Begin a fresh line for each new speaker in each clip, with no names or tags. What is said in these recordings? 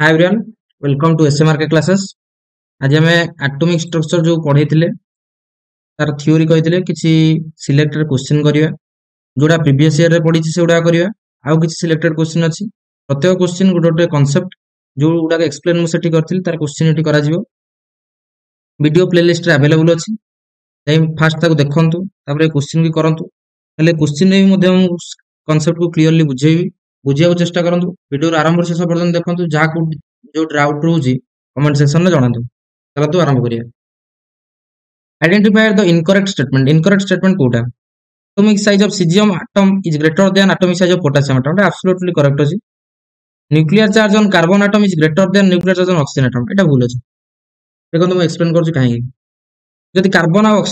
Hi everyone, welcome to SMR के classes. आज हमें एटॉमिक स्ट्रक्चर जो पढ़ी तार थ्योरी कही किसी सिलेक्टेड क्वेश्चन करिया जोड़ा प्रीवियस ईयर रे पढ़ी से गुड़ा करिया आउ किसी सिलेक्टेड क्वेश्चन अछि। प्रत्येक क्वेश्चन गोटे गोटे कांसेप्ट जो गुड़ा एक्सप्लेन मु सेठी करथिल तार क्वेश्चन एठी करा जिवो। वीडियो प्लेलिस्ट रे अवेलेबल अछि, फास्ट ताको देखंतु तापर क्वेश्चन भी करंतु। हेले क्वेश्चन रे मध्ये हम कांसेप्ट को क्लियरली बुझेइबी, बुझिया चेष्टा करंतु। वीडियो आरंभ शेष पर्यंत देखंतु, जहा को जो डाउट रोजी कमेंट सेक्शन में जणातु। चलतु आरंभ करिया। Identify the incorrect statement. Incorrect statement कोटा? Atomic size of caesium atom is greater than atomic size of potassium atom. एटा एब्सोल्युटली करेक्ट अछि। Nuclear charge on carbon atom is greater than nuclear charge on oxygen atom. एटा भूल अछि। देखो मैं explain करछु काहे। यदि कार्बन और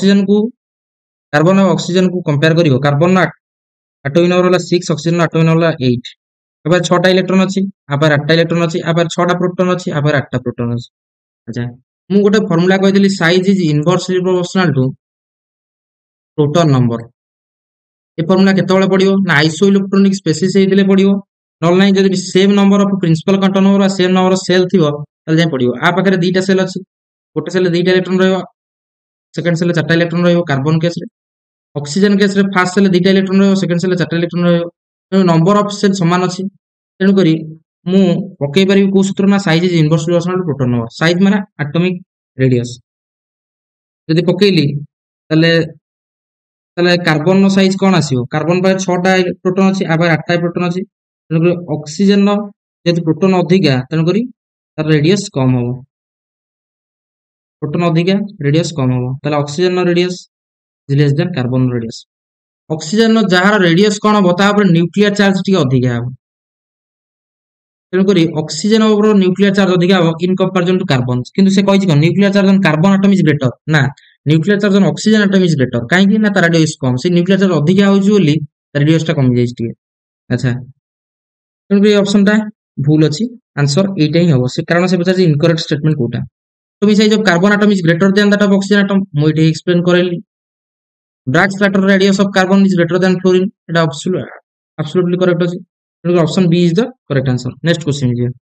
ऑक्सीजन को कंपेयर करियो, कार्बन एटॉमिक नंबर होला 6, ऑक्सीजन एटॉमिक नंबर होला 8। आपर 6टा इलेक्ट्रॉन अछि, आपर 8टा इलेक्ट्रॉन अछि, आपर 6टा प्रोटॉन अछि, आपर 8टा प्रोटॉन अछि। अच्छा, मु गोटे फार्मूला कहितली, size is inversely proportional to proton number. ए फार्मूला केतेबेले पडियो ना आइसो इलेक्ट्रॉनिक स्पेसिस हेइतले पडियो, नॉल नाही जदि same number of principal quantum number same number of shell थिबो तले जाय पडियो। आ पाखरे दीटा सेल अछि, गोटे सेल 2टा इलेक्ट्रॉन रहइबो, सेकंड सेल 4टा इलेक्ट्रॉन रहइबो। कार्बन केस रे, ऑक्सीजन केस रे फर्स्ट सेल 2टा इलेक्ट्रॉन रहइबो, सेकंड सेल 4टा इलेक्ट्रॉन रहइबो। नंबर ऑफ सेल समान अछि, तेणु करी मु पकई पारि को सूत्र ना size is inversely proportional to proton number. Size माने एटॉमिक रेडियस। जदि पकईली तले तले कार्बन साइज कौन आसीबो? कार्बन पाए 6टा प्रोटॉन अछि, आबार 8टा प्रोटॉन अछि। तेणु करी ऑक्सीजन नो जेतु प्रोटॉन अधिका, तेणु करी तार रेडियस कम होबो। प्रोटॉन अधिका, रेडियस कम होबो। तले ऑक्सीजन नो radius is less than carbon radius. Oxygen नो जहार रेडियस कौन होबो ता ऊपर न्यूक्लियर चार्ज टी अधिका होबो। तेणु करी ऑक्सीजन ऊपर न्यूक्लियर चार्ज अधिका होबो इन कंपैरिजन टू कार्बन। किंतु से कहिछि कोन nuclear charge on carbon atom is greater ना, nuclear charge on oxygen atom is greater. काहे कि ना तार रेडियस कम, से न्यूक्लियर चार्ज अधिका होउछि बोली रेडियस टा कम जाइछि टिके। अच्छा, तेणु करी ऑप्शन टा भूल अछि। आंसर एटा ही होबो। से कारण से पचाछि इनकरेक्ट स्टेटमेंट कोटा? Atomic size of carbon atom is greater than that of oxygen atom. मु एटी एक्सप्लेन करेली। Bragg scatter radius of carbon is greater than fluorine. एटा एब्सोल्युटली करेक्ट अछि। तेणु option B is the correct answer. Next question जी।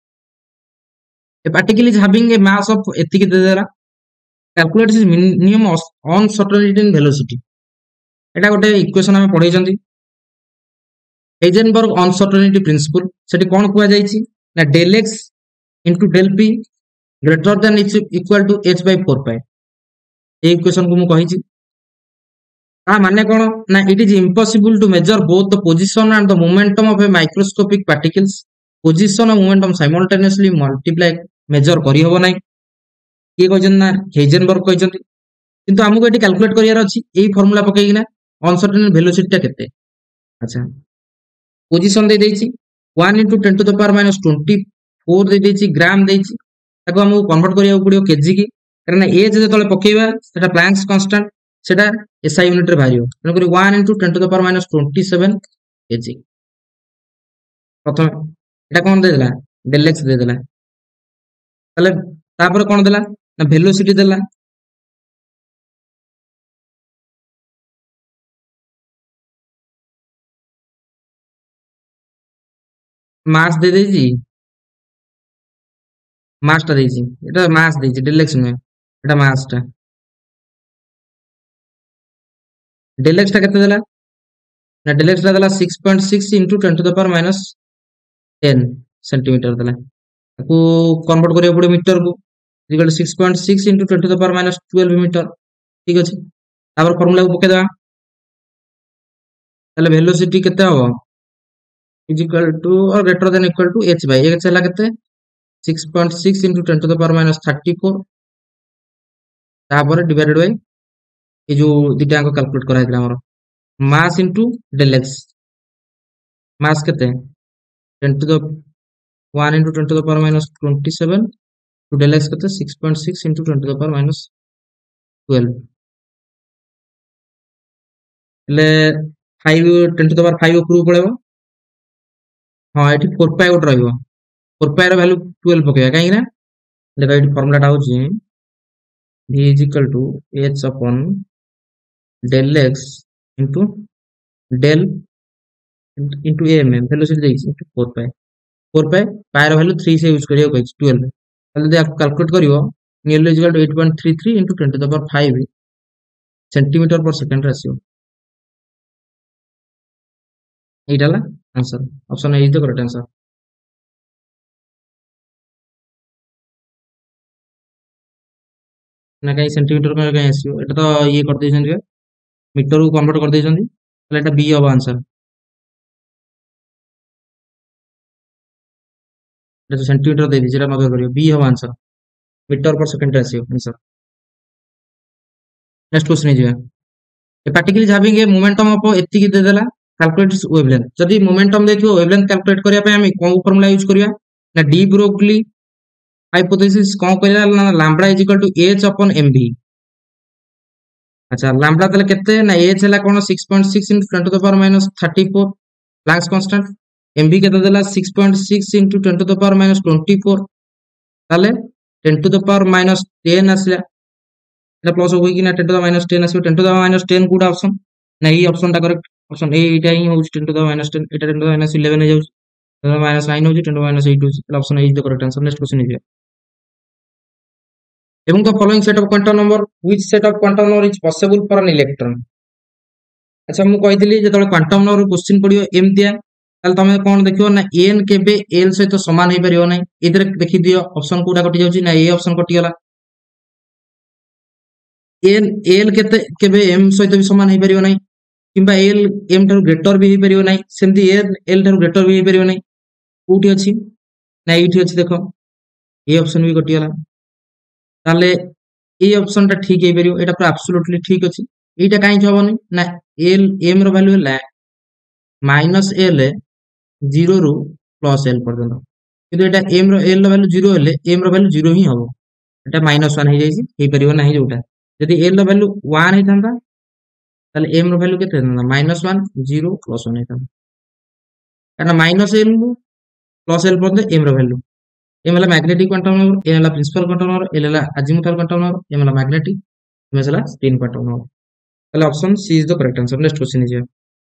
A particle is having a mass of एतिकी दे देला, calculate its minimum uncertainty in velocity। एटा गोटे equation हमें पढ़ाई चंदी, हेजेनबर्ग अनसर्टेनिटी प्रिंसिपल। सेठी कोन कुआ जाईची ना del x into del p greater than equal to h by 4 pi। ए इक्वेशन को मु कहिची। आ माने कोन ना it is impossible to measure both the position and the momentum of a microscopic particles. Position और मोमेंटम साइमल्टेनियसली मल्टीप्लाई मेजर करी होबो नै। ये कहजन ना हेजेनबर्ग कहजन। किंतु हमको एटी कैलकुलेट करियार अछि एई फार्मूला पकेइना अनसर्टेन वेलोसिटी टा केते। अच्छा, पोजीशन दे देइछि 1 into 10 to the power minus 24 दे देइछि, ग्राम देइछि। ताको हमको कन्वर्ट करिया पड़ियो केजी की, कारण एज जेतले पकेइबा सेटा प्लैंक्स कांस्टेंट, सेटा एसआई यूनिट रे भारियो। तेनु करी 1 into 10 to the power minus 27 kg. प्रथम एटा कोन दे देला? del x दे देला। तले तापर कोन देला ना वेलोसिटी देला। मास दे देइछि, मास टा देइछि, एटा मास देइछि, del x नै, एटा मास टा। del x टा केते देला ना del x टा देला 6.6 into 10 to the power minus 10 centimetre देला। ताको कन्वर्ट करिया पड़ियो मीटर को, equal 6.6 into 10 to the power minus 12 metre. ठीक अछि, तापर फार्मूला को पके देबा। ताले वेलोसिटी केते हबो is equal to or greater than equal to h by h हला केते 6.6 into 10 to the power minus 34 तापर डिवाइडेड बाय ए जो दिटा को कैलकुलेट करा हितला हमर mass into del x। Mass केते 10 to the 1 into 10 to the power minus 27 to del x केते 6.6 into 10 to the power minus 12 ले 5 10 to the power 5 ऊपर पळेबो। हां एठी 4 पाई उठ रहइबो, 4 पाई रो वैल्यू 12 पकेबा काहे ना देखा एठी फार्मूला टा होची v is equal to h upon del x into del into am velocity देइछि into 4 पाई। 4 पाए पाएर भ्यालु 3 से यूज करियो कहि 12 ताले जदि कैलकुलेट करियो nearly equal to 8.33 into 10 to the power 5 centimetre per second रे आसीयो एटा ला answer option A is the correct answer ना कहीं सेंटीमीटर में कहीं आसीयो एटा तो ये कर दै मीटर को कन्वर्ट कर दै एटा बी हबो आंसर एटा तो सेंटीमीटर दे दी जेटा नजर करियो बी हबो आंसर मीटर पर सेकंड रे आसीयो आंसर नेक्स्ट क्वेश्चन है particle is having a momentum of एति की दे देला कैलकुलेट इट्स वेवलेंथ जदि मोमेंटम देखियो वेवलेंथ कैलकुलेट करिया पे हम कोन फार्मूला यूज करिया ना डी ब्रोगली हाइपोथेसिस कोन करिया ना lambda is equal to h upon mv अच्छा लैम्बडा तले केते ना h हला कोन 6.6 into 10 to the power minus 34 Planck's constant mv केते देला 6.6 into 10 to the power minus 24 ताले 10 to the power minus 10 आसला एटा प्लस हो कि ना 10 to the minus 10 आसो 10 to the minus 10 कोड ऑप्शन ना ये ऑप्शन टा करेक्ट ऑप्शन ए एटा ही हो 10 to the minus 10 Etah 10 to the minus 11 हो जाउ 10 to the minus 9 हो 10 to the minus 8 हो option A is the correct answer next question है among the following set of quantum number which set of quantum number is possible for an electron अच्छा मु कहितली जे तळे quantum number question पडियो एमतिया ताल तमे कोन देखियो ना n केबे l सहित समान हे परियो नै इधर देखि दियो ऑप्शन कोडा कटि जाउची ना ए ऑप्शन कटि गला एल केते केबे एम सहित भी समान हे परियो नै किंबा एल एम ठाରୁ ग्रेटर भी हे परियो नै सेमति एल ठाରୁ ग्रेटर भी हे परियो नै कोठी अछि ना एठी अछि देखो ए ऑप्शन भी कटि गला ताले ए ऑप्शन टा ठीक हे परियो एटा पूरा एब्सोल्युटली ठीक अछि एटा काई हबोनी ना एल एम रो वैल्यू हला माइनस एल 0 रु प्लस एल पर्यंत किंतु एटा एम रो एल रो वैल्यू 0 हेले एम रो वैल्यू 0 ही हबो एटा -1 हे जाईसी हे परियो नाही जोटा यदि एल रो वैल्यू 1 हे थांदा ताले एम रो वैल्यू केते थांदा -1 0 +1 हे थांदा काना माइनस एल प्लस एल पर्यंत एम रो वैल्यू एम हला मैग्नेटिक क्वांटम नंबर एम हला प्रिंसिपल क्वांटम नंबर एल हला अजीमुथल क्वांटम नंबर एम हला मैग्नेटिक एम हला स्पिन क्वांटम नंबर ताले option C is the correct answer next question is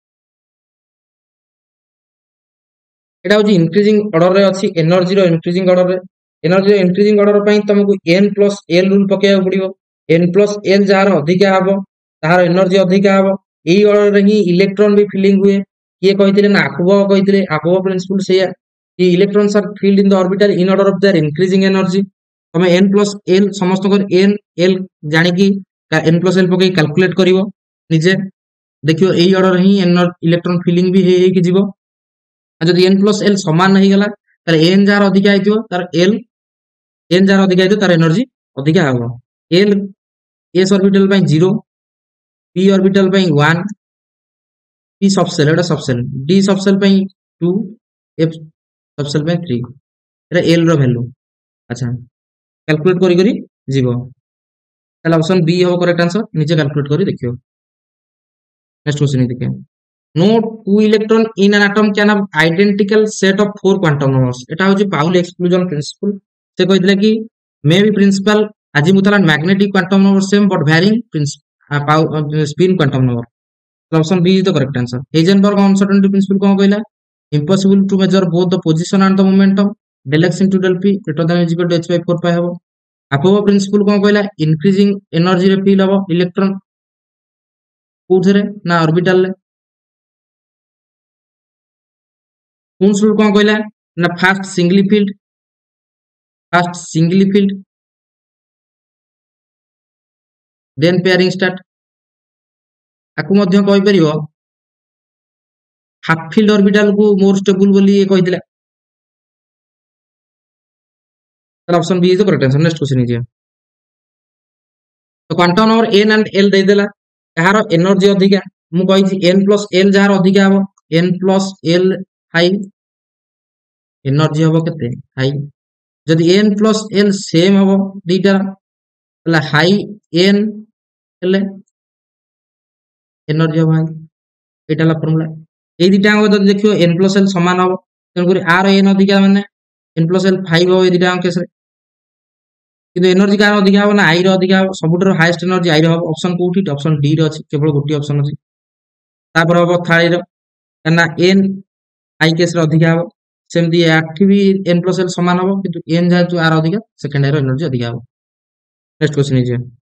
एटा होची इंक्रीजिंग ऑर्डर रे अछि एनर्जी रो इंक्रीजिंग ऑर्डर रे एनर्जी इंक्रीजिंग ऑर्डर पई तुमको n + l रूल पकेया पड़िबो n + l जार अधिका हबो तार एनर्जी अधिका हबो एई ऑर्डर रे ही इलेक्ट्रॉन भी फिलिंग हुए ये कहितले ना आखबो कहितले आखबो प्रिंसिपल सेया कि electrons are filled in the orbital in order of their increasing energy तमे n + l समस्त कर n l जानि कि n + l पके कैलकुलेट करिवो निजे देखियो एई ऑर्डर ही इलेक्ट्रॉन फिलिंग भी हे कि जीवो जदि n + l समान नहीं गला तार n जार अधिका आइतो तार l n जार अधिका आइतो तार एनर्जी अधिका हबो l s ऑर्बिटल पई 0 p ऑर्बिटल पई 1 p सबसेल एटा सबसेल d सबसेल पई 2 f सबसेल पई 3 एटा l रो वैल्यू अच्छा कैलकुलेट करी करी जीवो ताला ऑप्शन बी हो करेक्ट आंसर नीचे कैलकुलेट करी देखियो नेक्स्ट क्वेश्चन देखिए no two electron in an atom can have identical set of 4 quantum numbers एटा होची पाउली एक्सक्लूजन प्रिंसिपल से कहितले कि may be principal azimuthal and magnetic quantum number same but varying spin quantum number option B is the correct answer Heisenberg uncertainty principle कोन कहला impossible to measure both the position and the momentum del x into del p greater than or equal to h/4 pi हबो अपोव principle कोन कहला increasing energy रे fill हबो electron कोथरे ना orbital रे कौन रूल कोन कहला ना first singly filled then pairing start आकु मध्य कहि परियो हाफ फील्ड ऑर्बिटल को मोर स्टेबल बोली ये कहि दिला तो option B is the correct answer next question is तो quantum number n and l दे देला यार एनर्जी अधिका मु कहि छी n + l जार अधिका हबो n + l हाई एनर्जी हबो केते हाई जदि n + l सेम हबो दीटा तला हाई n ले एनर्जी हबो हाई एटा ला फार्मूला ए दीटा को जदि देखियो n + l समान हबो तन करी r n अधिका माने n + l 5 हबो ए दीटा केस रे किंतु एनर्जी कार अधिका हबो ना i रो अधिका हबो सबुटर हाईएस्ट एनर्जी i रो हबो ऑप्शन कोठी ऑप्शन डी रो अछि केवल गोटी ऑप्शन अछि तापर हबो थाली रो ना n i केस रो अधिका हबो सेमती एठी भी n प्लस l समान हबो किंतु n जेहेतु आर अधिका सेकेंडरी एनर्जी अधिका हबो। Next question is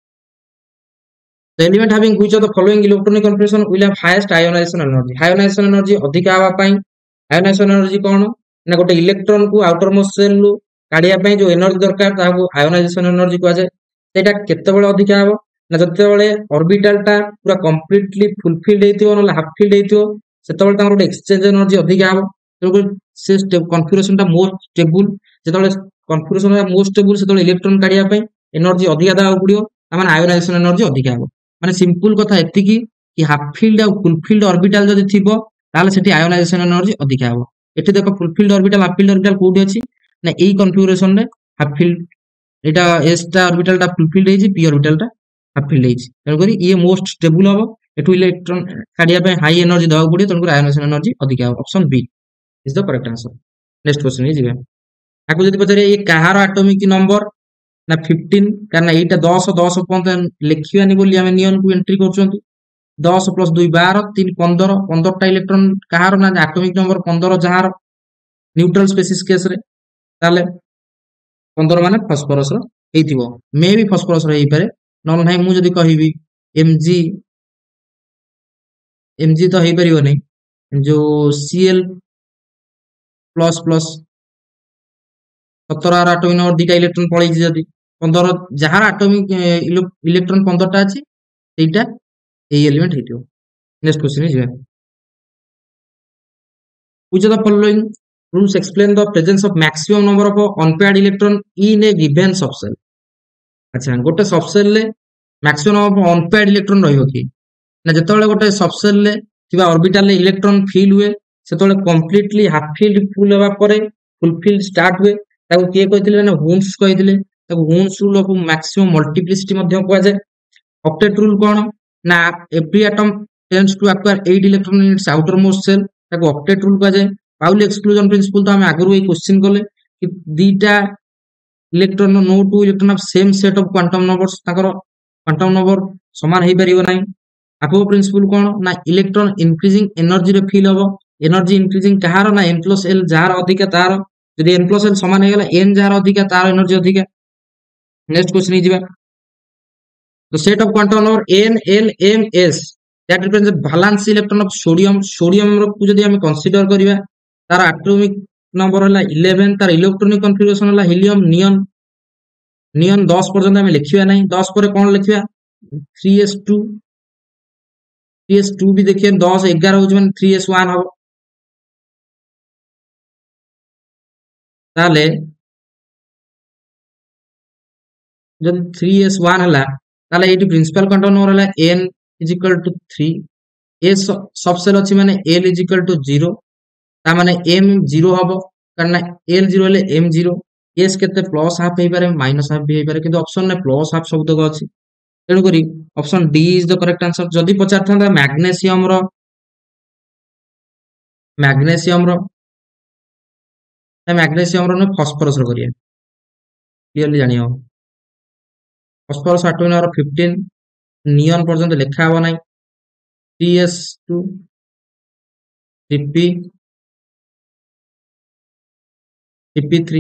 the element having which of the following electronic configuration will have highest ionization energy. Ionization energy अधिका हवा पई आयोनाइजेशन एनर्जी कोन ना गोटे इलेक्ट्रॉन को आउटर मोस्ट सेल रु काढिया पई जो एनर्जी दरकार ताको आयोनाइजेशन एनर्जी कहै जाय। सेटा केते बेले अधिका हबो ना जते बेले ऑर्बिटल टा पूरा कंप्लीटली फुलफिल्ड हेतियो न हाफ फिल्ड हेतियो सेते बेले तार गोटे एक्सचेंज एनर्जी अधिका हबो। तो से कन्फिगरेशन टा मोस्ट स्टेबल जते बेले कन्फिगरेशन मोस्ट स्टेबल सेते बेले इलेक्ट्रॉन काढिया पई एनर्जी अधिका दाउ पडियो तामाने आयोनाइजेशन एनर्जी अधिका हबो। माने सिंपल कथा एतिकी कि हाफ फिल्ड और फुल फिल्ड ऑर्बिटल जदि थिबो ताले सेठी आयोनाइजेशन एनर्जी अधिका हबो। एठी देखो full filled orbital half filled orbital कोठी अछि ना एई कन्फिगरेशन रे हाफ फिल्ड एटा एस टा ऑर्बिटल टा फुल फिल्ड हेछि पी ऑर्बिटल टा हाफ फिल्ड हेछि तन करी ये मोस्ट स्टेबल हबो। एठु इलेक्ट्रॉन काढिया पे हाई एनर्जी दाउ पडियो तन करी आयोनाइजेशन एनर्जी अधिका हबो। Option B is the correct answer. Next question is आकु जदि पचारे ये काहार एटॉमिक नंबर ना 15 कारण एटा 10 10 पर्यंत लिखियानी बोली हम नियन को एंट्री करछंती 10 + 2 12 3 15 15 टा इलेक्ट्रॉन काहार ना एटॉमिक नंबर 15 जहार न्यूट्रल स्पेसिस केस रे ताले 15 माने फास्फोरस रो हेतिबो मे भी फास्फोरस रो हेई पारे न नाही मु जदी कहिबी mg mg तो हेई परिबो नै जो cl plus plus 17 atomic number दुटा इलेक्ट्रॉन पळै छि जदी 15 जहार एटॉमिक इलेक्ट्रॉन 15 टा अछि एटा ए एलिमेंट हेतियो। Next question is which of the following rules explain the presence of maximum number of unpaired electron in a given subcell। अच्छा गोटे सबसेल ले मैक्सिमम ऑफ अनपेयर्ड इलेक्ट्रॉन रहइबो कि ना जतबेले गोटे सबसेल ले थिबा ऑर्बिटल ले इलेक्ट्रॉन फिल हुए सेतबेले कंप्लीटली हाफ फिल्ड फुल हेबा परे फुल फिल्ड स्टार्ट हुए ताको के कहितले ना हुन्स कहितले ताको Hund's rule of maximum multiplicity मध्ये कहै जाय। ऑक्टेट रूल कोन ना every atom tends to acquire 8 electron in its outermost shell ताको ऑक्टेट रूल कहै जाय। पाउली एक्सक्लूजन प्रिंसिपल तो हम आगरु ए क्वेश्चन करले कि दीटा electron no two electron of same set of quantum numbers ताकर क्वांटम नंबर समान हेई परिबो नै। आको प्रिंसिपल कोन ना इलेक्ट्रॉन इंक्रीजिंग एनर्जी रे फील होबो एनर्जी इंक्रीजिंग कहार ना n + l जार अधिका तार जदि n + l समान हे गेला n जार अधिका तार एनर्जी अधिका। नेक्स्ट क्वेश्चन इजिबा the set of quantum number n l m s that represents the valence electron of sodium sodium रो को जदि हम कंसीडर करिबा तार एटॉमिक नंबर हला 11 तार इलेक्ट्रॉनिक कन्फिगरेशन हला हीलियम नियन नियन 10 पर्यंत हम लिखिबा नै 10 पर कोन लिखिबा 3s2 3s2 भी देखिए 10 11 हो जवन 3s1 हो ताले जब 3s1 हला ताले एटी प्रिंसिपल क्वांटम नंबर हला n = 3 s सबसेल अछि माने l = 0 ता माने m 0 हबो कारण l 0 ले m 0 s केते प्लस हाफ हेई पारे माइनस हाफ भी हेई पारे किंतु ऑप्शन ने प्लस हाफ शब्द को अछि तेनु करी option D is the correct answer. जदि पचार थांदा मैग्नीशियम रो ने फास्फोरस रो करिया क्लियरली जानि हो फास्फोरस एटॉमिक नंबर 15 नियन पर्यंत लिखा हबो नै 3s2 3p 3p3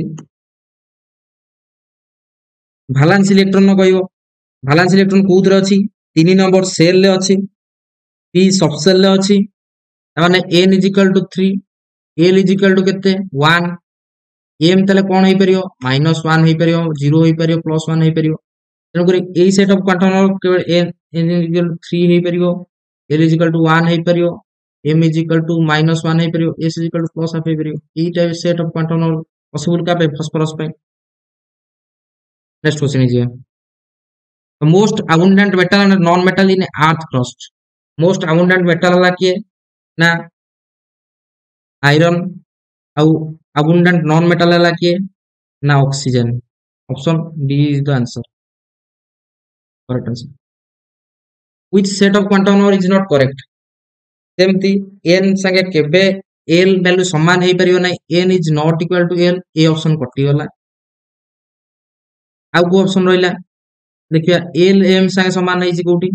valence electron न कहइबो valence इलेक्ट्रॉन कोउतरे अछि 3 नंबर सेल ले अछि p सबसेल ले अछि माने n = 3 l = केते 1 m तले कोन हेई परियो -1 हेई परियो 0 हेई परियो +1 हेई परियो तेनु करी एई सेट ऑफ क्वांटम नंबर केवल n = 3 हेई परियो l = 1 हेई परियो m = -1 हेई परियो s = +1 हेई परियो एई type set of quantum number possible का पे फास्फोरस पे। Next question is the most abundant metal and non metal in earth crust most abundant metal हला के ना आयरन ଆଉ abundant non metal हला के ना oxygen. Option D is the answer correct answer. which set of quantum number is not correct सेमती n संगे केबे l वैल्यू समान हेई परियो नै n is not equal to l ए ऑप्शन कटि गला आउ को ऑप्शन रहिला देखिया l m संगे समान नै छि कोठी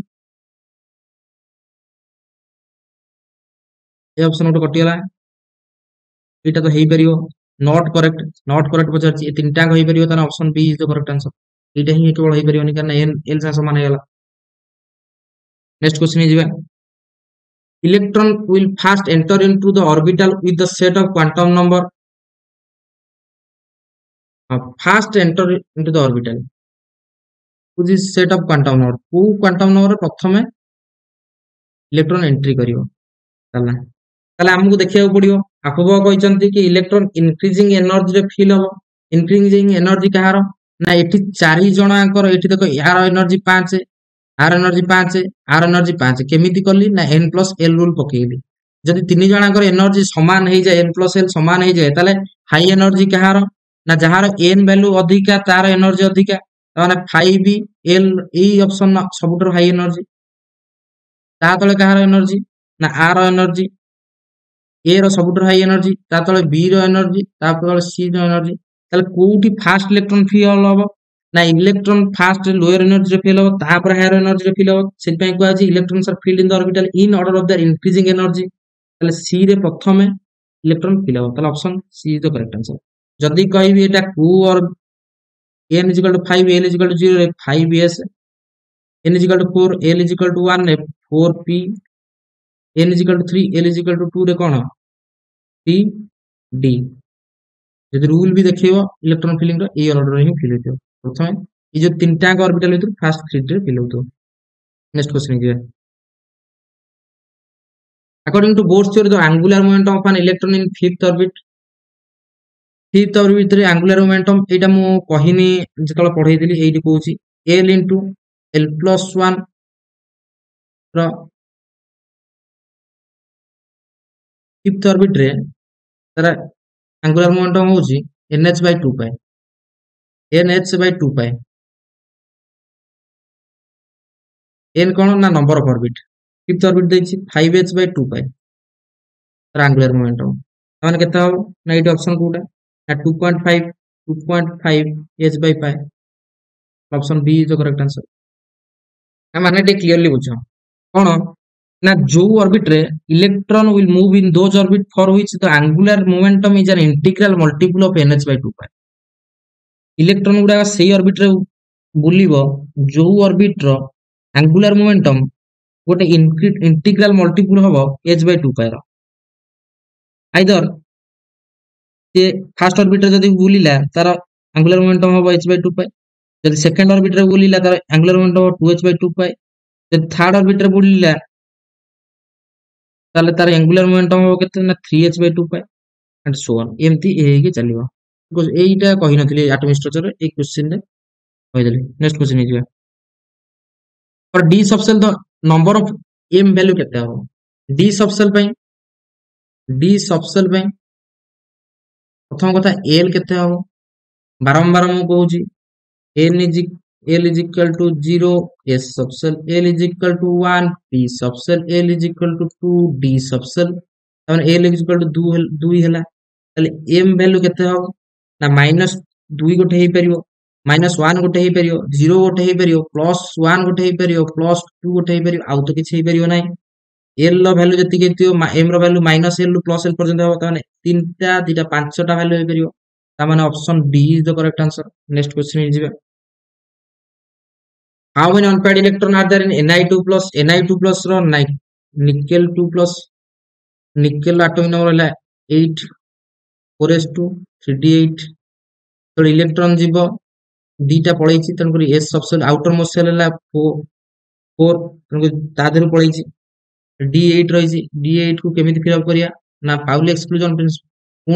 ए ऑप्शन उठ कटि गला ଏଇଟା ତ ହେଇପାରିବ ନଟ୍ କରେକ୍ଟ ପଚାରିଛି ଏ ତିନିଟା ଯାକ ହେଇପାରିବ ତାହେଲେ option B is the correct answer. ଏଇଟା ହିଁ କେବଳ ହେଇପାରିବନି କାରଣ ଏନ୍ ଏଲ୍ ସହ ସମାନ ହେଇଗଲା। ନେକ୍ସଟ କ୍ୱେଶ୍ଚନ ଯିବା। Electron will first enter into the orbital with the set of quantum number. First enter into the orbital with the set of quantum number। କୋଉ quantum number ପ୍ରଥମେ ଇଲେକ୍ଟ୍ରନ୍ ଏଣ୍ଟ୍ରି କରିବ ତାହେଲେ ତାହେଲେ ଆମକୁ ଦେଖିବାକୁ ପଡିବ। ଆକୁବ କହିଛନ୍ତି କି ଇଲେକ୍ଟ୍ରନ୍ ଇନକ୍ରିଜିଂ ଏନର୍ଜିରେ ଫିଲ୍ ହବ। ଇନକ୍ରିଜିଂ ଏନର୍ଜି କାହାର ନା ଏଠି 4 ଜଣଙ୍କର ଏଠି ଦେଖ ୟାର ଏନର୍ଜି 5 ଆର ଏନର୍ଜି 5 ଆର ଏନର୍ଜି 5 କେମିତି କଲି ନା n ପ୍ଲସ୍ ଏଲ ରୁଲ ପକେଇଲି। ଯଦି 3 ଜଣଙ୍କର ଏନର୍ଜି ସମାନ ହେଇଯାଏ n ପ୍ଲସ୍ ଏଲ ସମାନ ହେଇଯାଏ ତାହେଲେ ହାଇ ଏନର୍ଜି କାହାର ନା ଯାହାର n ଭ୍ୟାଲୁ ଅଧିକା ତାର ଏନର୍ଜି ଅଧିକା ତାମାନେ 5 l ଏଇ ଅପସନ ସବୁଠାରୁ ହାଇ ଏନର୍ଜି। ତା ତଳେ କାହାର ଏନର୍ଜି ନା ଆର ଏନର୍ଜି ए रो सबुठारु हाई एनर्जी ता तळे बी रो एनर्जी ता तळे सी रो एनर्जी ताले कोउठी फास्ट इलेक्ट्रॉन फील हबो ना इलेक्ट्रॉन फास्ट लोअर एनर्जी रे फील हबो तापर हायर एनर्जी रे फील हबो सेति पय को आछि electrons are filled in the orbital in order of the increasing energy ताले सी रे प्रथमे इलेक्ट्रॉन फील हबो ताले option C is the correct answer. जदी कहिबी एटा को और n = 5 l = 0 रे 5s n = 4 l = 1 रे 4p n = 3 l = 2 रे कोन टी डी जदि रूल भी देखियो इलेक्ट्रॉन फिलिंग रो ए ऑर्डर रे ही फिल होतो प्रथमे ई जो तीनटा का ऑर्बिटल भितर फर्स्ट ग्रिड रे फिल होतो। नेक्स्ट क्वेश्चन किया according to Bohr's theory the angular momentum of an electron in fifth orbit रे एंगुलर मोमेंटम एटा मु कहिनी जेतला पढाई देली एठी कहूची l * l + 1 रो फिफ्थ ऑर्बिट रे तारा एंगुलर मोमेंटम होची nh/2 पाई nh/2 पाई n कोन ना number of orbit fifth orbit देछि 5h/2 पाई तारा एंगुलर मोमेंटम ताने केते हो ना एठी ऑप्शन कोडा ना 2.5 h/पाई option B is the correct answer. हम माने टे क्लियरली बुझो कोन ना जो ऑर्बिट रे electron will move in those orbit for which the angular momentum is an integral multiple of nh/2 pi electron गुडा सेही ऑर्बिट रे बुलिबो जो ऑर्बिट रो एंगुलर मोमेंटम गोटे इंटीग्रल मल्टीपल हबो h/2 पाई रो आइदर से फर्स्ट ऑर्बिट रे जदी बुलिला तार एंगुलर मोमेंटम हबो h/2 पाई जदी सेकंड ऑर्बिट रे बुलिला तार एंगुलर मोमेंटम हबो 2h/2 पाई जदी थर्ड ऑर्बिट रे बुलिला ताले तार एंगुलर मोमेंटम हबो केते ना 3h/2 pi and so on एम्ति हेगे चलिबो बिकॉज़ एइटा कहि नथिले एटॉमिक स्ट्रक्चर रे एक क्वेश्चन रे कहि देली। नेक्स्ट क्वेश्चन हिजिबा for d subshell the number of m value केते हबो d सबसेल पई प्रथम कथा l केते हबो बारंबार मु कहूची n is l is equal to 0 s subcell l is equal to 1 p subcell l is equal to 2 d subcell तमन l is equal to 2 हैला ताले m वैल्यू केते हो ना -2 गोटे हे परियो -1 गोटे हे परियो 0 गोटे हे परियो +1 गोटे हे परियो +2 गोटे हे परियो आउ तो किछ हे परियो नै l रो वैल्यू जति केतियो m रो वैल्यू -l ରୁ +l पर्यंत हो तने तीनटा दिटा पांचटा वैल्यू हे परियो ता माने option D is the correct answer. Next question हिजिबा how many unpaired electron are there in ni2+ रो निकेल 2+ निकेल एटॉमिक नंबर हला 8 4s2 3d8 तो इलेक्ट्रॉन जीवो दीटा पळैछि तन करी s subshell outermost shell हला 4 तन ता देर पळैछि d8 रहिछि d8 को केमिति फिल अप करिया ना पाउली एक्सक्लूजन प्रिंसिपल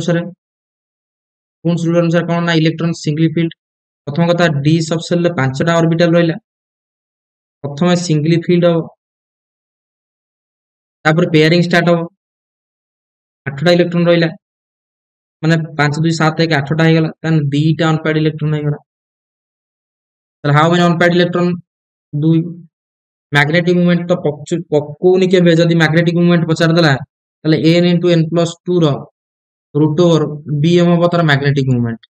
कोन रूल अनुसार कोन ना इलेक्ट्रॉन सिंगली फील्ड प्रथम कथा d सबसेल ले 5टा ऑर्बिटल रहिला प्रथम सिंगली फील्ड हो तापर पेयरिंग स्टार्ट हो 8टा इलेक्ट्रॉन रहिला माने 5 2 7 1 8टा हे गला तन दीटा अनपेयर्ड इलेक्ट्रॉन हे गला तर how many unpaired electron 2 magnetic moment तो पकोनी के जदी मैग्नेटिक मोमेंट पचार दला तले n * n + 2 रो रूट ओवर bm हो तार मैग्नेटिक मोमेंट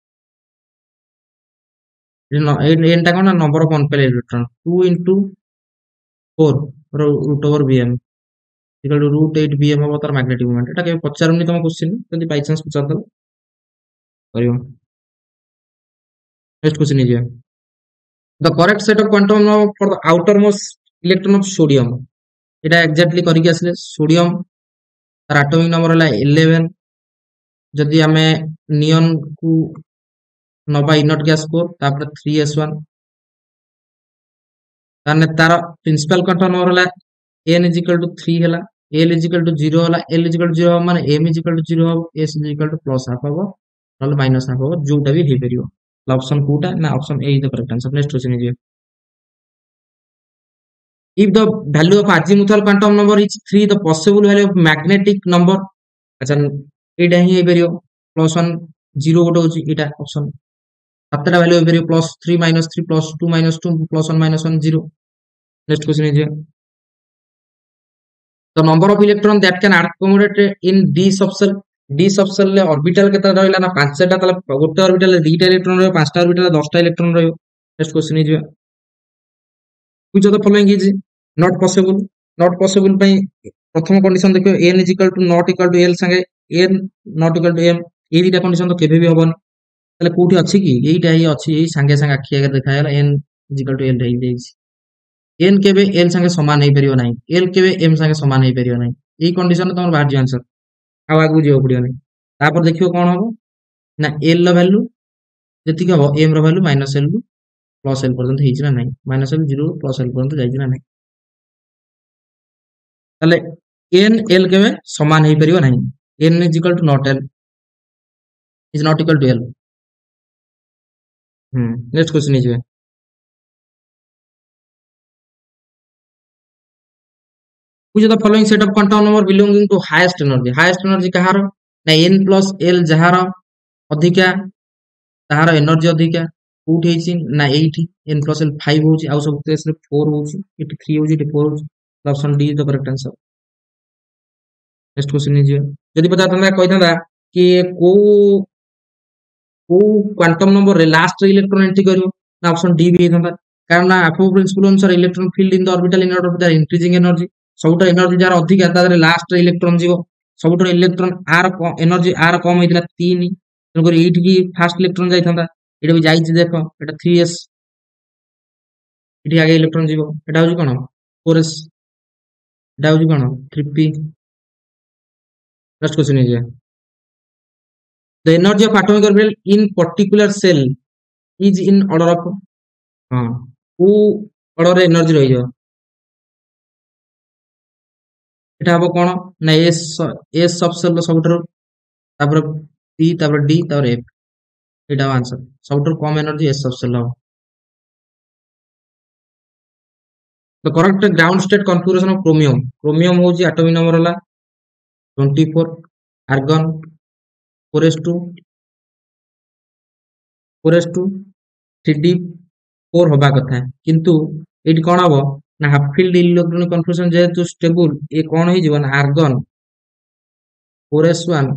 n टा कोन number of unpaired electron 2 * 4 root over bm equal to root 8 bm हम तार मैग्नेटिक मोमेंट एटा के पचारुनी तम क्वेश्चन जदी बाय चांस पचार दो करियो next question is the correct set of quantum number for the outermost electron of sodium एटा exactly करिक आसले सोडियम तार एटॉमिक नंबर हला 11 जदि आमे नियन को नबा इनट गैस को तापर 3s1 ताने तार प्रिंसिपल क्वांटम नंबर हला n is equal to 3 हला l is equal to 0 हला l is equal to 0 माने m is equal to 0 हो s is equal to plus half हो नल माइनस हाफ हो जोटा भी हे परियो ऑप्शन कोटा ना option A is the correct answer next question is if the value of azimuthal quantum number is 3 the possible value of magnetic number अच्छा एटा ही हे परियो +1 0 गोटे होची एटा ऑप्शन सातटा वैल्यू हे परियो +3 -3 +2 -2 +1 -1 0 next question is the number of electron that can accommodate in d subshell d subshell ले orbital केता रहला ना पांचटा तले गोटे ऑर्बिटल रे 2टा इलेक्ट्रॉन रहयो पांचटा ऑर्बिटल रे 10टा इलेक्ट्रॉन रहयो next question is which of the following is not possible not possible by प्रथम कंडीशन देखियो n is equal to not equal to l संगे n not equal to m ए दिटा कंडीशन तो केबे भी होबन तले कोठी अछि कि एइटा ही अछि एई संगे संगे आखि आगे देखा गेला n is equal to l रही देछि n केबे l संगे समान नहीं परियो नहीं l केबे m संगे समान नहीं परियो नहीं एई कंडीशन तमर बाहर आंसर आ आगु जेउ पड़ियो नहीं तापर देखियो कोन होबो ना l ला वैल्यू जति के हो m रा वैल्यू -l प्लस l पर्यंत हेछि ना नहीं -l 0 प्लस l पर्यंत जाइछि ना नहीं तले n l केबे समान हेइ परियो नहीं n is equal to not l is not equal to l next question is which of the following set of quantum number belonging to highest energy कहार ना n plus l जहार अधिका ताहार एनर्जी अधिका कोठी हेछि ना 8 n plus l 5 होछि आ सब केस रे 4 होछि इट 3 होछि इट 4 होछि option D is the correct answer next question is जदि पता तंदा कहि तंदा कि को को क्वांटम नंबर रे लास्ट इलेक्ट्रॉन एंट्री करियो ना ऑप्शन डी भी हेतंदा कारण अफो प्रिंसिपल अनुसार electron filled in the orbital inner of the increasing energy सबटा एनर्जी जार अधिक आता रे लास्ट इलेक्ट्रॉन जीवो सबटा इलेक्ट्रॉन आर एनर्जी आर कम हेतिला 3 तन कर 8 की फर्स्ट इलेक्ट्रॉन जाइथंदा एटा भी जाइछि देखो एटा 3s एठी आगे इलेक्ट्रॉन जीवो एटा होजी कोन 4s एटा होजी कोन 3p next question is the energy of atomic orbital in particular cell is in order of हां को ऑर्डर रे एनर्जी रहि जो एटा हबो कोन ना s सब सेल सबटर तापर p तापर d तापर f एटा आंसर सबटर कम एनर्जी s सब सेल हबो the correct ground state configuration of chromium होजी एटॉमिक नंबर हला 24 argon 4s2 3d4 होबा कथा किंतु एटी कोन हबो ना हाफ फील्ड इलेक्ट्रॉनिक कन्फ्यूजन जेहेतु स्टेबल ए कोन होई जीवन आर्गन 4s1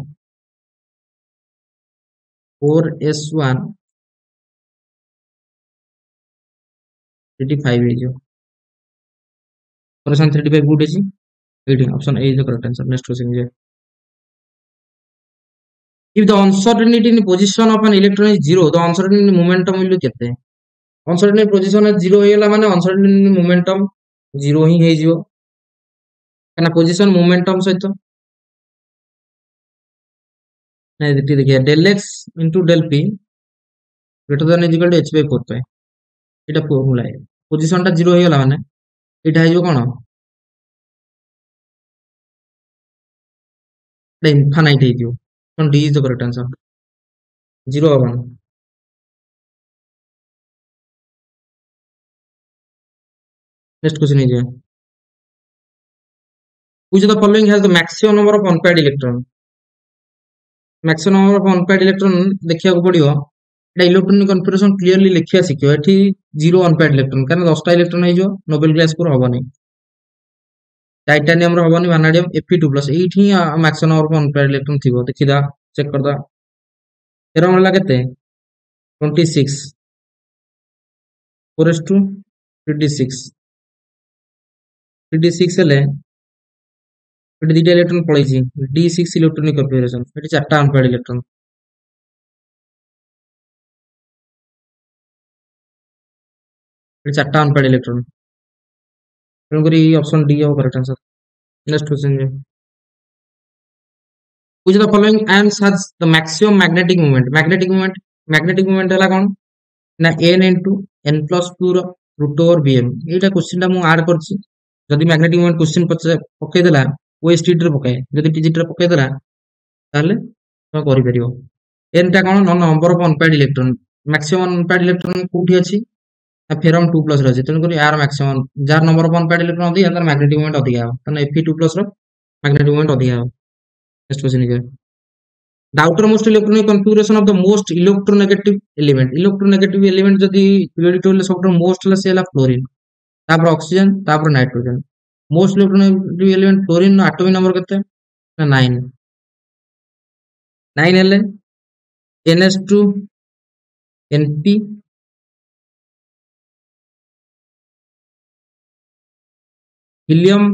3d5 हे जो ऑप्शन 3d5 गुड अछि एटी option A is the correct answer next question is if the uncertainty in position of an electron is 0 the uncertainty momentum value केते uncertainty position 0 हेला माने uncertainty momentum 0 ही हे जिवो कना position momentum सहित नै देखिए del x into del p greater than is equal to h by 4 पाए एटा formula है पोजीशन टा 0 हेला माने एटा हे जिवो कोन एटा इनफाइनाइट हे जिवो option D is the correct answer 0 1 next question is which of the following has the maximum number of unpaired electron maximum number of unpaired electron देखिया को पड़ियो एटा इलेक्ट्रॉनिक कन्फिगरेशन क्लियरली लिखिया सिकियो एठी 0 अनपेयर्ड इलेक्ट्रॉन कारण 10 टा electron हे जो noble gas पर होबो नै टाइटेनियम रो होबो नै वैनाडियम Fe2+ एठी maximum number of unpaired electron थिबो देखिदा चेक करदा एरो मला केते 26 4s2 3d6 हेले ଏଠି ଦୁଇଟା ଇଲେକ୍ଟ୍ରନ ପଳେଇଛି D6 ଇଲେକ୍ଟ୍ରୋନିକ କନଫିଗରେସନ, ଏଠି ଚାରିଟା ଅନପେୟାର୍ଡ ଇଲେକ୍ଟ୍ରନ, ଏଠି ଚାରିଟା ଅନପେୟାର୍ଡ ଇଲେକ୍ଟ୍ରନ, ତେଣୁକରି ଅପସନ ଡି ହବ correct answer. Next question, which of the following atoms has the maximum magnetic moment? magnetic moment ହେଲା କଣ ନା n into n plus 2 ର root over bm। ଏଇଟା क्वेश्चन ଟା ମୁଁ ଆଡ କରିଛି, ଯଦି ମ୍ୟାଗ୍ନେଟିକ ମୋମେଣ୍ଟ क्वेश्चन ପକେଇଦେଲା OSTT ରେ ପକାଏ, ଯଦି TGT ରେ ପକେଇଦେଲା ତାହେଲେ ତମେ କରିପାରିବ। n ଟା କଣ number of unpaired electron, maximum unpaired electron କୋଉଠି ଅଛି ନା ଫେରମ 2 ପ୍ଲସ ରେ ଅଛି, ତେଣୁକରି ୟାର ମ୍ୟାକ୍ସିମମ୍ ଯାହାର ନମ୍ବର ଅଫ ଅନପେୟାର୍ଡ ଇଲେକ୍ଟ୍ରନ ଅଧିକା ତାର ମ୍ୟାଗ୍ନେଟିକ ମୋମେଣ୍ଟ ଅଧିକା ହେବ, ତାହେଲେ Fe2 ପ୍ଲସ ର ମ୍ୟାଗ୍ନେଟିକ ମୋମେଣ୍ଟ ଅଧିକା ହେବ। Next question is here. The outermost electronic configuration of the most electronegative element, electronegative element जदि periodic table सबटा most ହେଲା ସେ ହେଲା fluorine, ତାପରେ oxygen, ତାପରେ nitrogen। most electronegative element fluorine atomic number କେତେ ନା 9, 9 ହେଲେ NH2 NP helium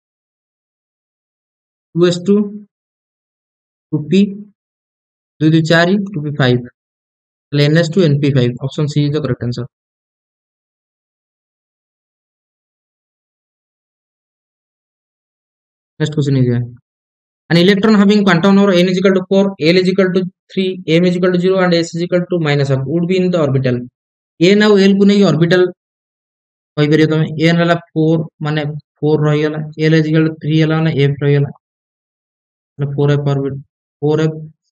2s2 2p 2 2 4 2p5, NH2 NP5, option C is the correct answer। Next question is here. An electron having quantum number n is equal to 4, l is equal to 3, m is equal to 0 and s is equal to minus half would be in the orbital। n ଆଉ l को नहीं orbital କହିପାରିବ ତମେ, n ହେଲା 4 ମାନେ 4 ରହିଗଲା, l is equal to 3 ହେଲା ମାନେ f ରହିଗଲା, ମାନେ 4f orbit 4f,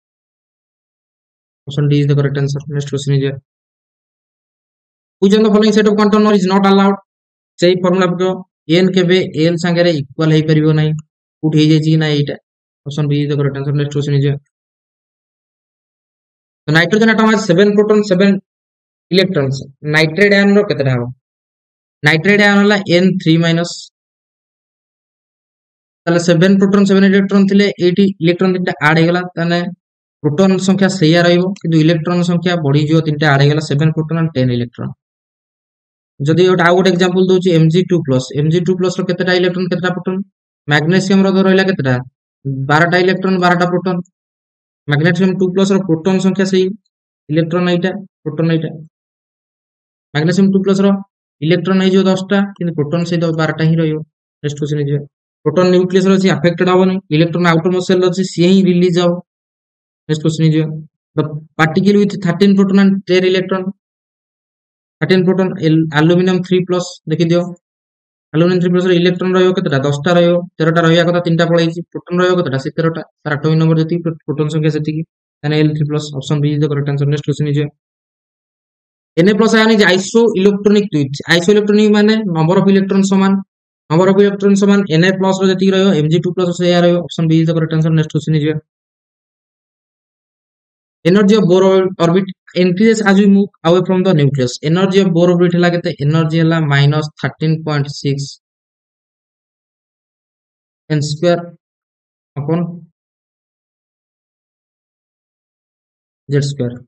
option D is the correct answer। Next question is here. Which of the following set of quantum number is not allowed? ସେଇ ଫର୍ମୁଲା ପକ n କେବେ l ସାଙ୍ଗରେ equal ହେଇପାରିବ ନାହିଁ, କୋଉଠି ହେଇଯାଇଛି କି ନା ଏଇଟା, option B is the correct answer। Next question is here. The nitrogen atom has 7 proton 7 electrons, nitrate ion ର କେତେଟା ହେବ? nitrate ion ହେଲା n3 minus, ତାହେଲେ 7 proton 7 electron ଥିଲେ ଏଇଠି ଇଲେକ୍ଟ୍ରନ ତିନିଟା ଆଡ ହେଇଗଲା, ତାହେଲେ प्रोटॉन संख्या ସେଇଆ ରହିବ କିନ୍ତୁ ଇଲେକ୍ଟ୍ରନ ସଂଖ୍ୟା ବଢିଯିବ, ତିନିଟା ଆଡ ହେଇଗଲା 7 ପ୍ରୋଟନ and 10 ଇଲେକ୍ଟ୍ରନ। ଯଦି ଆଉ ଗୋଟେ ଏକ୍ସାମ୍ପଲ ଦଉଛି Mg2+ ର କେତେଟା ଇଲେକ୍ଟ୍ରନ କେତେଟା ପ୍ରୋଟନ, ମ୍ୟାଗ୍ନେସିୟମ ର ରହିଲା କେତେଟା 12ଟା ଇଲେକ୍ଟ୍ରନ 12ଟା ପ୍ରୋଟନ, ମ୍ୟାଗ୍ନେସିୟମ 2+ ର ପ୍ରୋଟନ ସଂଖ୍ୟା ସେଇ ଇଲେକ୍ଟ୍ରନ ଏଇଟା ପ୍ରୋଟନ ଏଇଟା, ମ୍ୟାଗ୍ନେସିୟମ 2+ ର ଇଲେକ୍ଟ୍ରନ ହେଇଯିବ 10ଟା କିନ୍ତୁ ପ୍ରୋଟନ ସେଇ 12ଟା ହିଁ ରହିବ। ନେକ୍ସଟ क्वेश्चन ହେଇଯିବ, ପ୍ରୋଟନ ନ୍ୟୁକ୍ଲିୟସ ର ଅଛି ଆଫେକ୍ଟେଡ ହବନି, ଇଲେକ୍ଟ୍ରନ ଆଉଟର ମୋଷ୍ଟ ସେଲ ଅଛି ସିଏ ହିଁ ରିଲିଜ ହବ। Next question is here. The particle with 13 proton and 10 electron, 13 proton aluminum 3+ देखि दियो, aluminum 3+ ର ଇଲେକ୍ଟ୍ରନ ରହିବ କେତେଟା 10ଟା ରହିବ, 13ଟା ରହିବା କଥା 3ଟା ପଳେଇଛି, ପ୍ରୋଟନ ରହିବ କେତେଟା 17ଟା, ତାର ଆଟମିକ ନମ୍ବର ଯେତିକି ପ୍ରୋଟନ ସଂଖ୍ୟା ସେତିକି, ତାହେଲେ L3+, option B is the correct answer। Next question is here. Na+ ion is isoelectronic to it, isoelectronic ମାନେ number of electron ସମାନ, number of electron ସମାନ Na+ ର ଯେତିକି ରହିବ Mg2+ ସେଇଆ ରହିବ, option B is the correct answer। Next question is here. Energy of Bohr orbit increases as we move away from the nucleus। energy of Bohr orbit ହେଲା କେତେ, energy ହେଲା -13.6 n² upon z²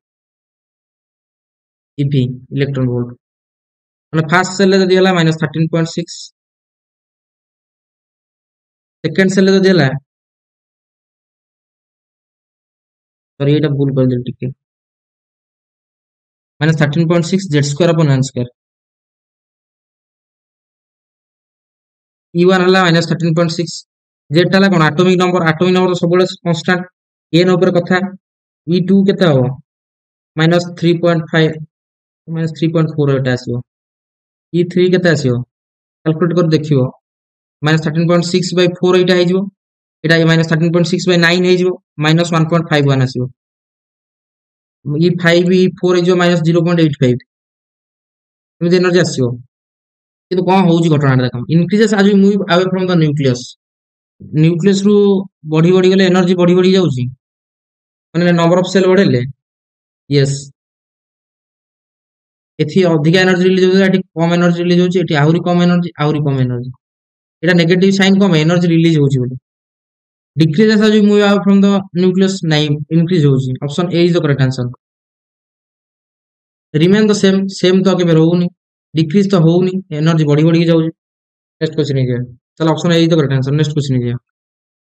eV electron volt, ମାନେ first shell ରେ ଯଦି ହେଲା -13.6, second cell ରେ ଯଦି ହେଲା, ସରି ଏଇଟା ଭୁଲ କରିଦେଲି ଟିକେ, -13.6 z² upon n², E1 ହେଲା -13.6, z ଟା ହେଲା କଣ ଆଟମିକ ନମ୍ବର ସବୁବେଳେ କନଷ୍ଟାଣ୍ଟ, n ଉପରେ କଥା, E2 କେତେ ହବ -3.5 -3.4 ଏଟା ଆସିବ, E3 କେତେ ଆସିବ କ୍ୟାଲକୁଲେଟ କରି ଦେଖିବ, -13.6/4 ଏଇଟା ହେଇଯିବ, ଏଇଟା -13.6/9 ହେଇଯିବ, -1.51 ଆସିବ, E5 E4 ହେଇଯିବ -0.85, ଏମିତି ଏନର୍ଜି ଆସିବ। କିନ୍ତୁ କଣ ହଉଛି ଘଟଣାଟା ଦେଖ, increases as we move away from the nucleus, nucleus ରୁ ବଢି ବଢି ଗଲେ ଏନର୍ଜି ବଢି ବଢି ଯାଉଛି, ମାନେ ନମ୍ବର ଅଫ ସେଲ ବଢେଇଲେ, यस ଏଠି ଅଧିକା ଏନର୍ଜି ରିଲିଜ ହଉଛି, ଏଠି କମ ଏନର୍ଜି ରିଲିଜ ହଉଛି, ଏଠି ଆହୁରି କମ ଏନର୍ଜି ଏଟା ନେଗେଟିଭ ସାଇନ୍ କମ ଏନର୍ଜି ରିଲିଜ ହଉଛି ବୋଲି। decreases as we move out from the nucleus, ନାଇଁ increase ହଉଛି, option A is the correct answer। remain the same ତ କେବେ ରହୁନି, decrease ତ ହଉନି, ଏନର୍ଜି ବଢି ବଢିକି ଯାଉଛି। next question is here, ତାହେଲେ option A is the correct answer। next question is here.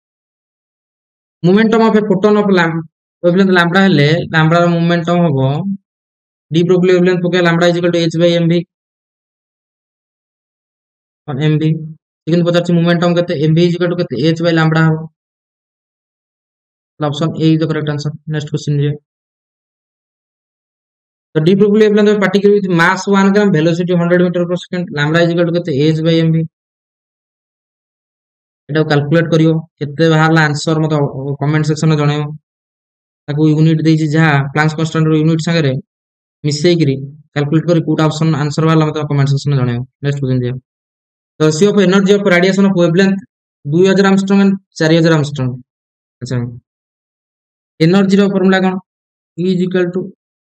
Momentum of a photon of wavelength lambda हेले lambda रो मोमेंटम हबो डी ब्रोगली वेवलेंथ पके lambda is equal to h by mv on mv लेकिन पचार momentum केते mv is equal to केते h by lambda हबो option A is the correct answer next question जे तो de Broglie wavelength of particle with mass 1 gram velocity 100 metre per second lambda is equal to केते h by mv एटा calculate करियो केते बाहरला answer मत comment section में जणायो ताको यूनिट देछि जहा प्लांक्स कांस्टेंट रो यूनिट संगे रे मिसई करी कैलकुलेट करी कोटा ऑप्शन आंसर वाला मत कमेंट सेक्शन में जणायो नेक्स्ट क्वेश्चन जे तो ratio of energy of radiation of wavelength 2000 angstrom and 4000 angstrom अच्छा एनर्जी रो फार्मूला कोन E is equal to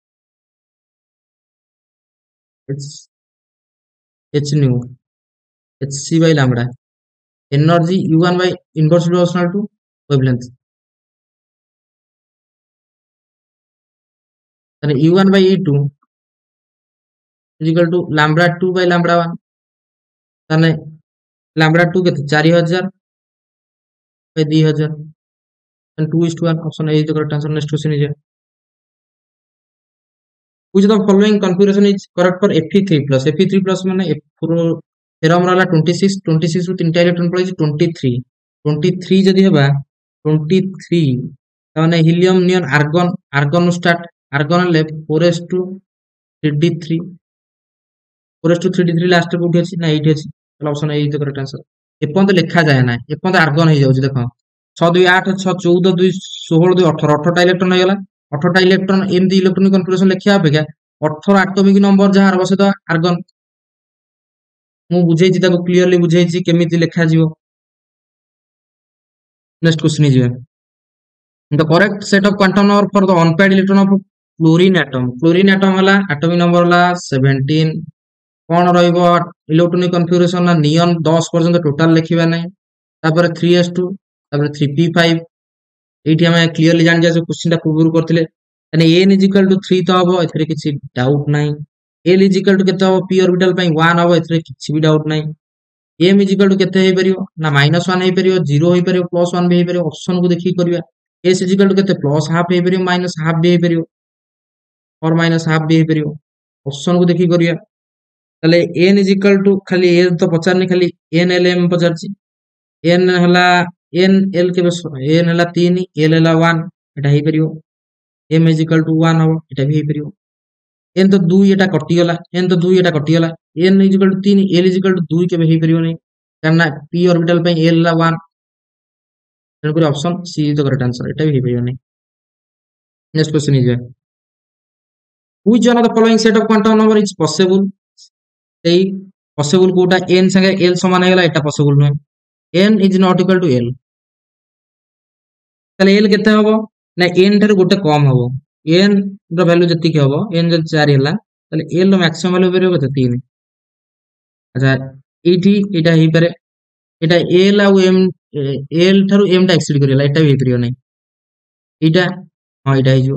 h h nu hc by lambda energy u1 by inversely proportional to wavelength then u1 by e2 is equal to lambda 2 by lambda 1 then lambda 2 केते 4000 by 2000 and 2:1 option A is the correct answer next question is which of the following configuration is correct for Fe3 plus Fe3 plus माने ferrum रहला 26 26 रु 3 टा electron पड़ै 23 23 जदी हेबा 23 माने helium neon argon argon start argon ले 4s2 3d3 4s2 3d3 last को उठी अछि ना 8 अछि ताला option A is the correct answer एपन तो लिखा जाय ना एपन तो आर्गन हो जाउछि देखो 6 2 8 6 14 2 16 2 18 18 टा इलेक्ट्रॉन हो गेला 18 टा इलेक्ट्रॉन एमदी इलेक्ट्रॉनिक कन्फिगरेशन लिखिया अपेक्षा 18 एटॉमिक नंबर जहार बसे तो आर्गन मु बुझेछि ताको क्लियरली बुझेछि केमिति लिखा जीवो next question is the correct set of quantum number for the unpaired electron of chlorine atom हला एटॉमिक नंबर हला 17 कोन रहइबो इलेक्ट्रॉनिक कन्फिगरेशन ना नियन 10 पर्यंत टोटल लिखिबा नै तापर 3s2 तापर 3p5 एठी हम क्लियरली जान जाय क्वेश्चन ता पूर्व करथिले यानी n is equal to 3 तो हबो एथरे किछि डाउट नै l is equal to केते हबो p ऑर्बिटल पई 1 हबो एथरे किछि भी डाउट नै m is equal to केते हे परियो ना -1 हे परियो 0 हे परियो +1 भी हे परियो ऑप्शन को देखि करबा s is equal to केते +1/2 हे परियो -1/2 भी हे परियो और -1/2 भी हे परियो ऑप्शन को देखि करबा तले n is equal to खाली l तो पचारनी खाली n l m पचारची n हला n l के बस n हला 3 l हला 1 एटा हे परियो m is equal to 1 हो एटा भी हे परियो n तो 2 एटा कटि गला n तो 2 एटा कटि गला n is equal to 3 l is equal to 2 के हे परियो नै करना p ऑर्बिटल पे l ला 1 तेन कर option C is the correct answer एटा भी हे परियो नै next question is which one of the following set of quantum number is possible सेई पॉसिबल कोटा n संगे l समान हेला एटा पॉसिबल नै n is not equal to l तले l केते हबो ना n थारे गोटे कम हबो n रो वैल्यू जति के हबो n जब 4 हला तले l रो मैक्सिमम वैल्यू बेरे केते 3 अच्छा एठी एटा हे पारे एटा l आ m l थारु m टा एक्सीड करिला एटा भी करियो नै एटा हां एटा हे जो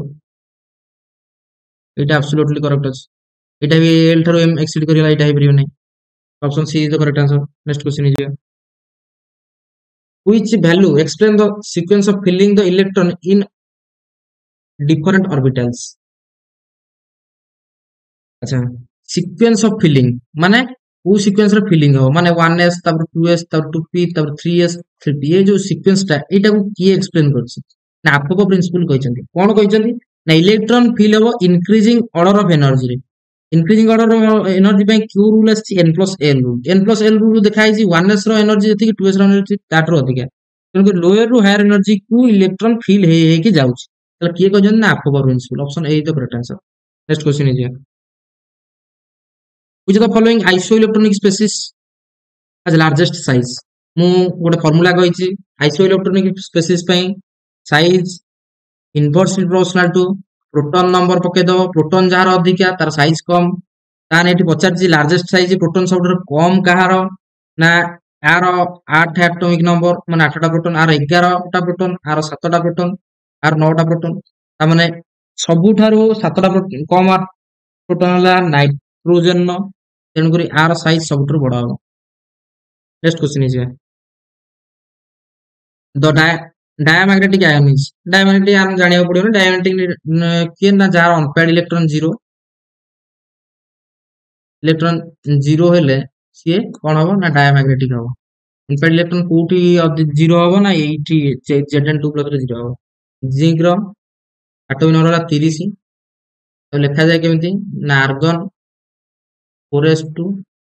एटा एब्सोल्युटली करेक्ट अछि एटा भी l थारु m एक्सीड करिला एटा हे परियो नै option C is the correct answer next question is which value explain the sequence of filling the electron in different orbitals अच्छा सीक्वेंस ऑफ फिलिंग माने वो सीक्वेंस रे फिलिंग हो माने 1s तब 2s तब 2p तब 3s 3p ये जो सीक्वेंस ता एटा को की एक्सप्लेन करछि ना आपको प्रिंसिपल कहिसंती कोन कहिसंती ना इलेक्ट्रॉन फिल हो इंक्रीजिंग ऑर्डर ऑफ एनर्जी रे इंक्रीजिंग ऑर्डर ऑफ एनर्जी पे क्यू रूल अछि n+l रूल देखाइ छी 1s रो एनर्जी जति कि 2s रो एनर्जी ताटर अधिका क्योंकि लोअर रु हायर एनर्जी को इलेक्ट्रॉन फिल हे कि जाउछि तले की कहजन ना आपको principle option A is the correct answer next question is which of the following isoelectronic species has largest size मु गोटे फार्मूला कहि छी आइसोइलेक्ट्रॉनिक स्पेसिस पे size inversely proportional to proton number पके दो प्रोटॉन जार अधिका तार साइज कम ताने एठी पचार जी लार्जेस्ट साइज प्रोटॉन सबटर कम कहारो ना आर 8 एटॉमिक नंबर माने 8 टा प्रोटॉन आर 11 टा प्रोटॉन आर 7 टा प्रोटॉन आर 9 टा प्रोटॉन ता माने सबुठारो 7 टा कम प्रोटॉन हला नाइट्रोजन न तेन करी आर साइज सबटर बडा हो next question is diamagnetic ions diamagnetic ion जानिया पड़ियो ना डायमैग्नेटिक किए ना जार unpaired electron zero electron zero हेले सी कौन हम ना डायमैग्नेटिक हम अनपेयर्ड इलेक्ट्रॉन कोठी जीरो हम ना एटी Zn2 प्लस रे जीरो हम जिंक रो एटॉमिक नंबर 30 तो लिखा जाए केमिति ना आर्गन 4s2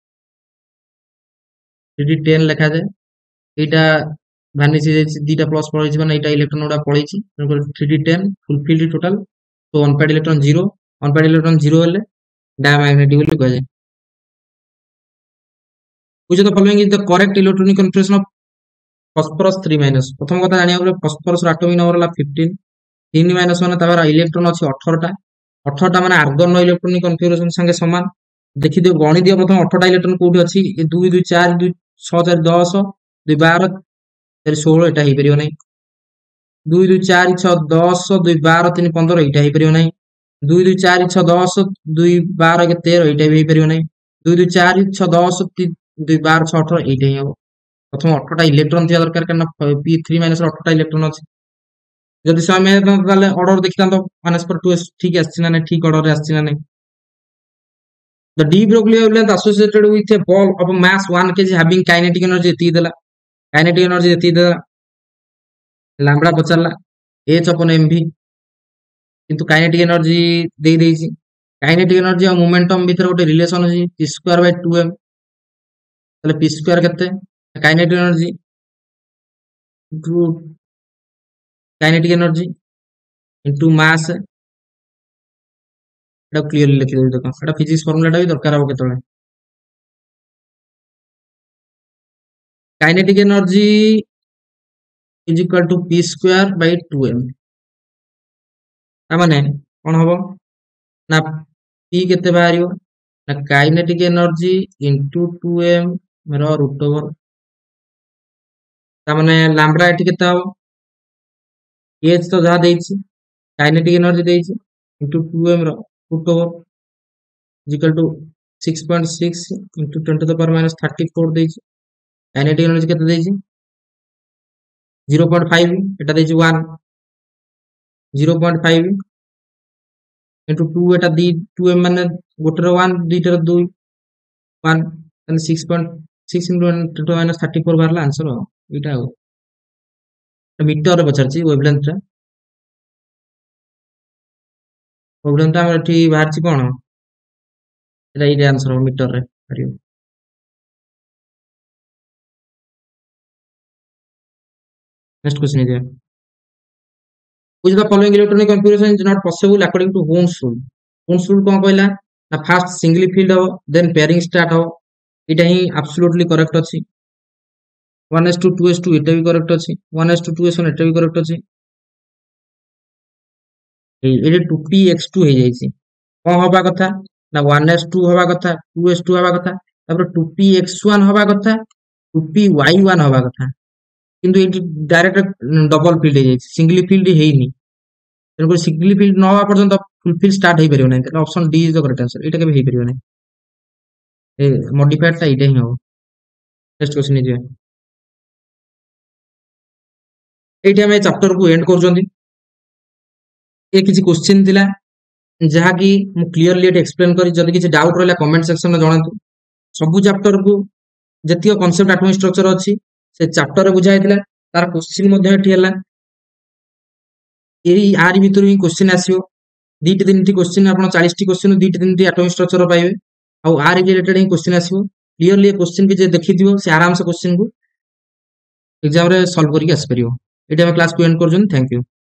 3d10 लिखा जाए एटा भानिश दीटा प्लस पड़े माने एटा इलेक्ट्रॉन गुडा पड़े 3d10 फुलफिल्ड टोटल तो अनपेयर्ड इलेक्ट्रॉन जीरो हेले डायमैग्नेटिक बोली कह जाए which of the following is the correct electronic configuration of phosphorus 3 minus प्रथम कथा जानिया पड़े phosphorus एटॉमिक नंबर होला 15 3 माइनस माने तार इलेक्ट्रॉन अछि 18 टा माने आर्गन नो इलेक्ट्रॉनिक कन्फिगरेशन संगे समान देखि दियो गणि दियो प्रथम 18 टा इलेक्ट्रॉन कोठी अछि 2 2 4 2 6 4 10 2 12 16 एटा हे परियो नै 2 2 4 6 10 2 12 3 15 एटा हे परियो नै 2 2 4 6 10 2 12 के 13 एटा हे परियो नै 2 2 4 6 10 2 12 6 18 एटा हे प्रथम 18 टा इलेक्ट्रॉन थिया दरकार कारण p3 माइनस 18 टा इलेक्ट्रॉन अछि जदि से आमे ताले ऑर्डर देखितां तो माइनस पर 2s ठीक आछि ना नै ठीक ऑर्डर रे आछि ना नै the d broglie wavelength associated with a ball of mass 1 kg having kinetic energy एति देला kinetic energy एति देला लैम्बडा पचरला h upon mv किंतु kinetic energy दे देछि kinetic energy और मोमेंटम भीतर गोटे रिलेशन अछि p2/2m ताले p2 केते kinetic energy into kinetic energy into mass एटा क्लियरली लिखि देबी देखो एटा फिजिक्स फार्मूलाटा भी दरकार हो केतले kinetic energy is equal to p2/2m ता माने कोन हबो ना p केते बाहरियो ना काइनेटिक एनर्जी इनटू 2m रो रूट ओवर ता माने लैम्बडा एटी केते हबो h तो जहा देछि काइनेटिक एनर्जी देछि इनटू 2m रो root over is equal to 6.6 into 10 to the power minus 34 देछि काइनेटिक एनर्जी केते देछि 0.5 एटा देछि 1 0.5 into 2 एटा 2m माने गोटे रो 1 दुईटा रो 2 1 and 6.6 into 10 to the minus 34 बारला आंसर एटा हो मीटर रे पछरछि वेवलेंथ रे वेवलेंथ हमर एठी बाहरछि कोन एटा इरे आंसर हो मीटर रे करियो next question is which of the following electronic configuration is not possible according to Ohm's rule Ohm's rule कोन कहला ना फर्स्ट सिंगली फील्ड हो देन पेयरिंग स्टार्ट हो एटा ही एब्सोल्युटली करेक्ट अछि 1s2 2s2 एटा भी करेक्ट अछि 1s2 2s1 एटा भी करेक्ट अछि एटा 2px2 हे जाइछि कोन होबा कथा ना 1s2 होबा कथा 2s2 होबा कथा तापर 2px1 होबा कथा 2py1 होबा कथा किंतु एटी डायरेक्ट डबल फील्ड हे जाइछि सिंगली फील्ड हेइनी तेनको सिंगली फील्ड न होबा पर्यंत फुल फील्ड स्टार्ट हे परियो नै त option D is the correct answer एटा के हे परियो नै ए मॉडिफाइड ता एटा ही हो नेक्स्ट क्वेश्चन इज एटी हम चैप्टर को एंड कर जंदी ए किछि क्वेश्चन दिला जहा कि मु क्लियरली एट एक्सप्लेन करी जदी किछि डाउट रहला कमेंट सेक्शन में जणातु सब चैप्टर को जतियो कांसेप्ट एटॉमिक स्ट्रक्चर अछि से चैप्टर रे बुझाइ दिला तार क्वेश्चन मध्ये एठी हला एई आर भीतर ही क्वेश्चन आसीओ दीट तीनटी क्वेश्चन आपण 40 टी क्वेश्चन दीट तीनटी एटॉमिक स्ट्रक्चर पाइबे आ आर रिलेटेड ही क्वेश्चन आसीओ क्लियरली क्वेश्चन के जे देखि दियो से आराम से क्वेश्चन को एग्जाम रे सॉल्व करी आस परियो एटा हम क्लास को एंड कर जन थैंक यू